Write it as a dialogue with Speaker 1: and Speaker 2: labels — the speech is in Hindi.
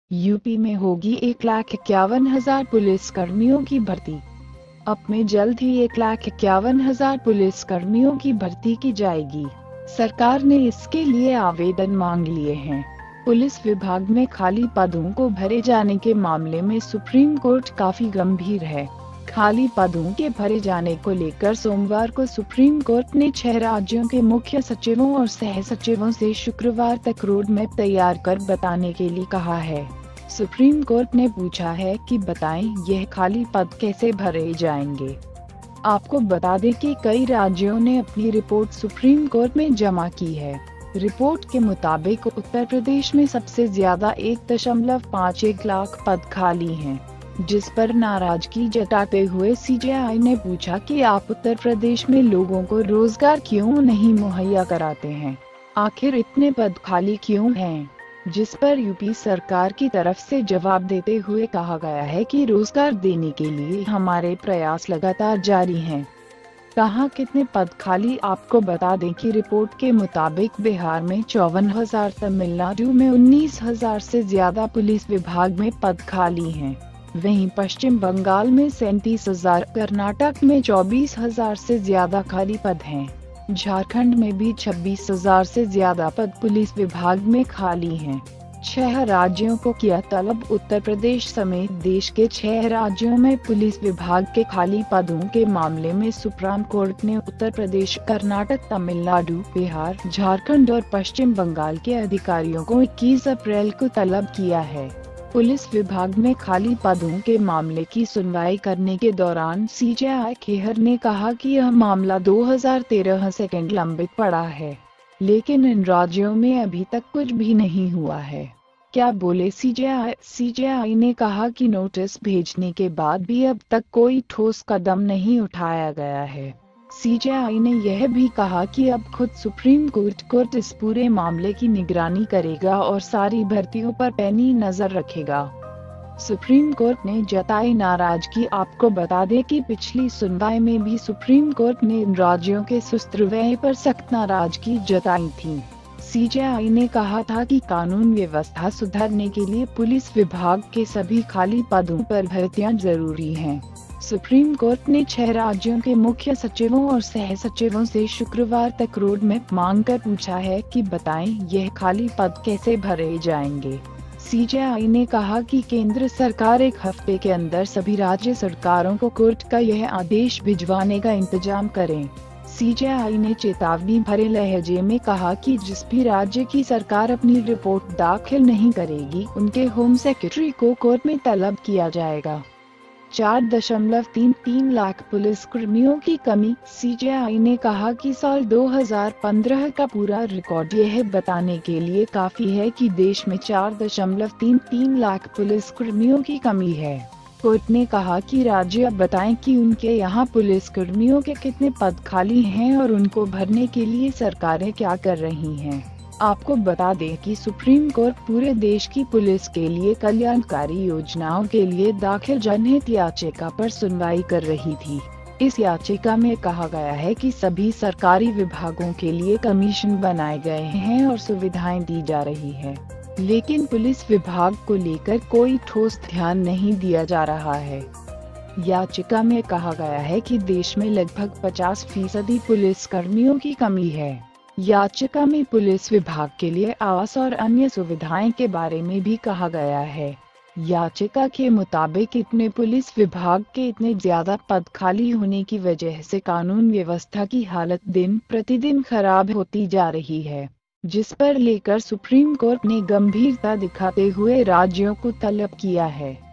Speaker 1: यूपी में होगी 1,51,000 पुलिस कर्मियों की भर्ती। अब में जल्द ही 1,51,000 पुलिस कर्मियों की भर्ती की जाएगी। सरकार ने इसके लिए आवेदन मांग लिए हैं। पुलिस विभाग में खाली पदों को भरे जाने के मामले में सुप्रीम कोर्ट काफी गंभीर है। खाली पदों के भरे जाने को लेकर सोमवार को सुप्रीम कोर्ट ने 6 राज्यों के मुख्य सचिवों और सह सचिवों से शुक्रवार तक रोड मैप तैयार कर बताने के लिए कहा है। सुप्रीम कोर्ट ने पूछा है कि बताएं यह खाली पद कैसे भरे जाएंगे। आपको बता दें कि कई राज्यों ने अपनी रिपोर्ट सुप्रीम कोर्ट में जमा की है। रिपोर्ट के मुताबिक उत्तर प्रदेश में सबसे ज्यादा 1.51 लाख पद खाली हैं, जिस पर नाराजगी जताते हुए सीजेआई ने पूछा कि आप उत्तर प्रदेश में लोगों को रोजगार क्यों नहीं मुहैया कराते हैं, आखिर इतने पद खाली क्यों हैं? जिस पर यूपी सरकार की तरफ से जवाब देते हुए कहा गया है कि रोजगार देने के लिए हमारे प्रयास लगातार जारी हैं। कहाँ कितने पद खाली, आपको बता दें कि रिपोर्ट के मुताबिक बिहार में 54,000, तमिलनाडु में 19,000 से ज्यादा पुलिस विभाग में पद खाली हैं। वहीं पश्चिम बंगाल में 37,000, कर्नाटक में 24,000 से ज्यादा खाली पद हैं। झारखंड में भी 26,000 से ज्यादा पद पुलिस विभाग में खाली हैं। 6 राज्यों को किया तलब। उत्तर प्रदेश समेत देश के 6 राज्यों में पुलिस विभाग के खाली पदों के मामले में सुप्रीम कोर्ट ने उत्तर प्रदेश, कर्नाटक, तमिलनाडु, बिहार, झारखंड और पश्चिम बंगाल के अधिकारियों को 21 अप्रैल को तलब किया है। पुलिस विभाग में खाली पदों के मामले की सुनवाई करने के दौरान सीजेआई खेहर ने कहा कि यह मामला 2013 से लंबित पड़ा है, लेकिन इन राज्यों में अभी तक कुछ भी नहीं हुआ है। क्या बोले सीजेआई? सीजेआई ने कहा कि नोटिस भेजने के बाद भी अब तक कोई ठोस कदम नहीं उठाया गया है। सीजेआई ने यह भी कहा कि अब खुद सुप्रीम कोर्ट इस पूरे मामले की निगरानी करेगा और सारी भर्तियों पर पैनी नजर रखेगा। सुप्रीम कोर्ट ने जताई नाराजगी। आपको बता दें कि पिछली सुनवाई में भी सुप्रीम कोर्ट ने इन राज्यों के सुस्त रवैये पर सख्त नाराजगी जताई थी। सीजेआई ने कहा था कि कानून व्यवस्था सुधारने के लिए पुलिस विभाग के सभी खाली पदों पर भर्तियां जरूरी हैं। सुप्रीम कोर्ट ने 6 राज्यों के मुख्य सचिवों और सह सचिवों से शुक्रवार तक रोड मैप मांग कर पूछा है कि बताएं यह खाली पद कैसे भरे जाएंगे। सीजेआई ने कहा कि केंद्र सरकार 1 हफ्ते के अंदर सभी राज्य सरकारों को कोर्ट का यह आदेश भिजवाने का इंतजाम करें। सीजेआई ने चेतावनी भरे लहजे में कहा कि जिस भी राज्य की सरकार अपनी रिपोर्ट दाखिल नहीं करेगी, उनके होम सेक्रेटरी को कोर्ट में तलब किया जाएगा। 4.33 लाख पुलिस कर्मियों की कमी। सीजेआई ने कहा कि साल 2015 का पूरा रिकॉर्ड यह बताने के लिए काफी है कि देश में 4.33 लाख पुलिस कर्मियों की कमी है। कोर्ट ने कहा कि राज्य बताएं कि उनके यहाँ पुलिस कर्मियों के कितने पद खाली हैं और उनको भरने के लिए सरकारें क्या कर रही हैं। आपको बता दें कि सुप्रीम कोर्ट पूरे देश की पुलिस के लिए कल्याणकारी योजनाओं के लिए दाखिल जनहित याचिका पर सुनवाई कर रही थी। इस याचिका में कहा गया है कि सभी सरकारी विभागों के लिए कमीशन बनाए गए हैं और सुविधाएं दी जा रही है, लेकिन पुलिस विभाग को लेकर कोई ठोस ध्यान नहीं दिया जा रहा है। याचिका में कहा गया है कि देश में लगभग 50% पुलिस कर्मियों की कमी है। याचिका में पुलिस विभाग के लिए आवास और अन्य सुविधाएं के बारे में भी कहा गया है। याचिका के मुताबिक इतने पुलिस विभाग के इतने ज्यादा पद खाली होने की वजह से कानून व्यवस्था की हालत दिन प्रतिदिन खराब होती जा रही है, जिस पर लेकर सुप्रीम कोर्ट ने गंभीरता दिखाते हुए राज्यों को तलब किया है।